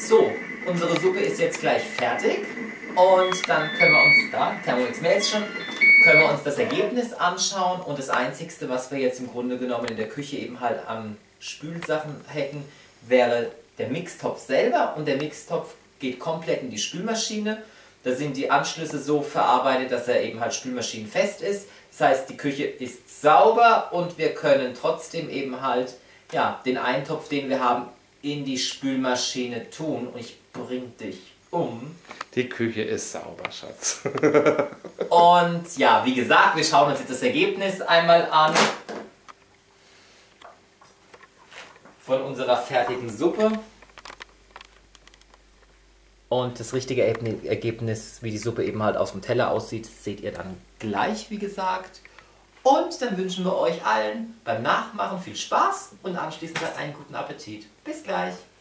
So, unsere Suppe ist jetzt gleich fertig und dann können wir uns, da, Thermomix meldet schon, können wir uns das Ergebnis anschauen und das Einzigste, was wir jetzt im Grunde genommen in der Küche eben halt an Spülsachen hätten, wäre der Mixtopf selber und der Mixtopf geht komplett in die Spülmaschine. Da sind die Anschlüsse so verarbeitet, dass er eben halt spülmaschinenfest ist. Das heißt, die Küche ist sauber und wir können trotzdem eben halt ja, den Eintopf, den wir haben, in die Spülmaschine tun. Und ich bring dich um. Die Küche ist sauber, Schatz. Und ja, wie gesagt, wir schauen uns jetzt das Ergebnis einmal an von unserer fertigen Suppe. Und das richtige Ergebnis, wie die Suppe eben halt aus dem Teller aussieht, seht ihr dann gleich, wie gesagt. Und dann wünschen wir euch allen beim Nachmachen viel Spaß und anschließend einen guten Appetit. Bis gleich!